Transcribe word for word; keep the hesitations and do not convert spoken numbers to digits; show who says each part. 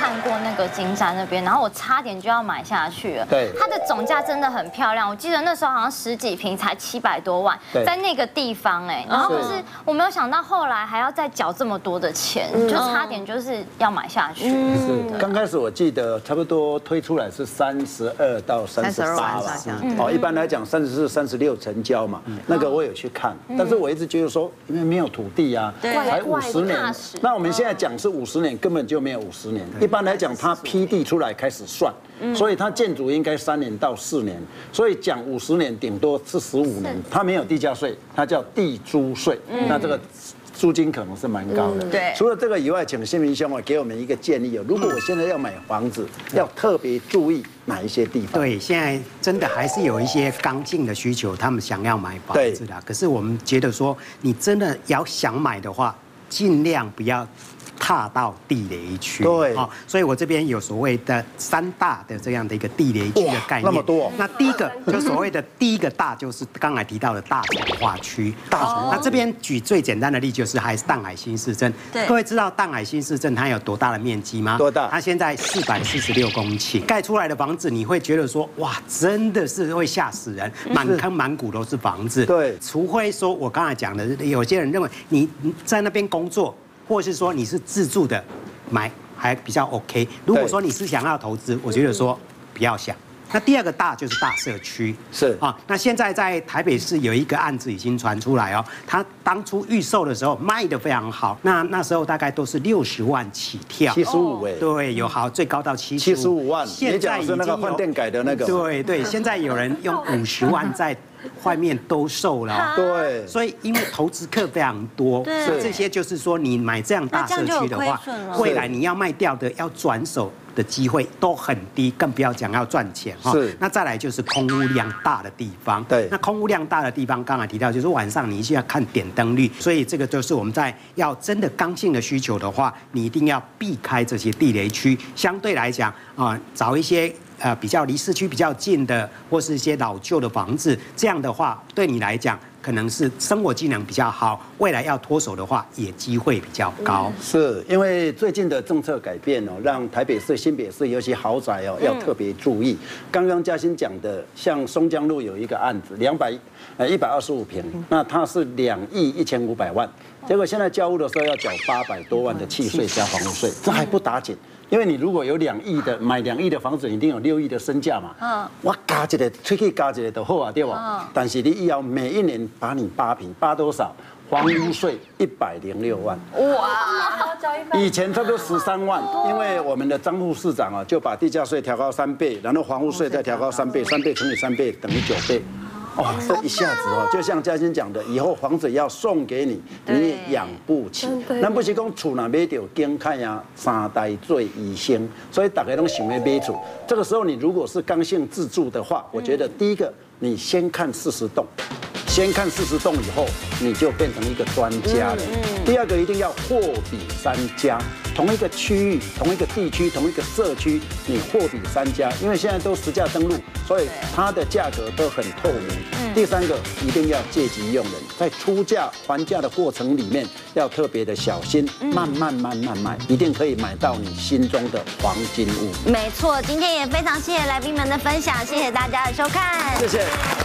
Speaker 1: 看过那个金山那边，然后我差点就要买下去了。
Speaker 2: 对，
Speaker 1: 它的总价真的很漂亮，我记得那时候好像十几平才七百多万，在那个地方哎，然后可是我没有想到后来还要再缴这么多的钱，就差点就是要买下去。
Speaker 2: 是，刚开始我记得差不多推出来是三十二到三十八吧，哦，一般来讲三十四、三十六成交嘛，那个我有去看，但是我一直觉得说，因为没有土地啊，才五十年，那我们现在讲是五十年，根本就没有五十年。一般来讲，它批地出来开始算，所以它建筑应该三年到四年，所以讲五十年顶多是十五年，它没有地价税，它叫地租税，那这个。租金可能是蛮高的。对。除了这个以外，请新民兄啊给我们一个建议哦。如果我现在要买房子，要特别注意哪一些地方？
Speaker 3: 对，现在真的还是有一些刚性的需求，他们想要买房子的。可是我们觉得说，你真的要想买的话，尽量不要踏到地雷区。对。哦，所以我这边有所谓的三大的这样的一个地雷区的概念。那么多。那第一个就所谓的第一个大，就是刚才提到的大重化区。大重。那这边举最简单的例子就是还是淡海新市镇。对。各位知道淡海新市镇它有多大的面积吗？多大？它现在四百四十六公顷，盖出来的房子你会觉得说，哇，真的是会吓死人，满坑满谷都是房子。对。除非说我刚才讲的，有些人认为你在那边工作。或是说你是自住的，买还比较 OK。如果说你是想要投资，我觉得说不要想。那第二个大就是大社区，是啊。那现在在台北市有一个案子已经传出来哦，它当初预售的时候卖得非常好，那那时候大概都是六十万起跳，
Speaker 2: 七十五哎，
Speaker 3: 对，有好最高到七
Speaker 2: 七十五万。现在是那个饭店改的那个，
Speaker 3: 对对，现在有人用五十万在。外面都售了，对，所以因为投资客非常多，对，这些就是说你买这样大社区的话，未来你要卖掉的要转手的机会都很低，更不要讲要赚钱哈。是，那再来就是空屋量大的地方，对，那空屋量大的地方刚才提到就是晚上你一定要看点灯率，所以这个就是我们在要真的刚性的需求的话，你一定要避开这些地雷区，相对来讲啊，找一些。呃，比较离市区比较近的，或是一些老旧的房子，这样的话，对你来讲，可能是生活技能比较好，未来要脱手的话，也机会比较高。
Speaker 2: 是因为最近的政策改变哦，让台北市、新北市有些豪宅哦要特别注意。刚刚嘉欣讲的，像松江路有一个案子，两百呃一百二十五平，那它是两亿一千五百万，结果现在交屋的时候要缴八百多万的契税加房屋税，这还不打紧。因为你如果有两亿的买两亿的房子，一定有六亿的身价嘛。嗯。我加一个，出去加一个就好啊，对吧？嗯。但是你以后每一年把你扒平，扒多少？房屋税一百零六万。哇！以前差不多十三万，因为我们的张副市长啊，就把地价税调高三倍，然后房屋税再调高三倍，三倍乘以三倍等于九倍。哦，这一下子哦，就像嘉欣讲的，以后房子要送给你，你也养不起。咱不是讲厝哪买到景看呀，三代最宜兴，所以大家都想要买厝。这个时候，你如果是刚性自住的话，我觉得第一个，你先看四十栋。先看四十栋以后，你就变成一个专家了。第二个一定要货比三家，同一个区域、同一个地区、同一个社区，你货比三家，因为现在都实价登录，所以它的价格都很透明。第三个一定要借机用人，在出价还价的过程里面要特别的小心，慢慢慢慢买，一定可以买到你心中的黄金屋。
Speaker 4: 没错，今天也非常谢谢来宾们的分享，谢谢大家的收看，
Speaker 2: 谢谢。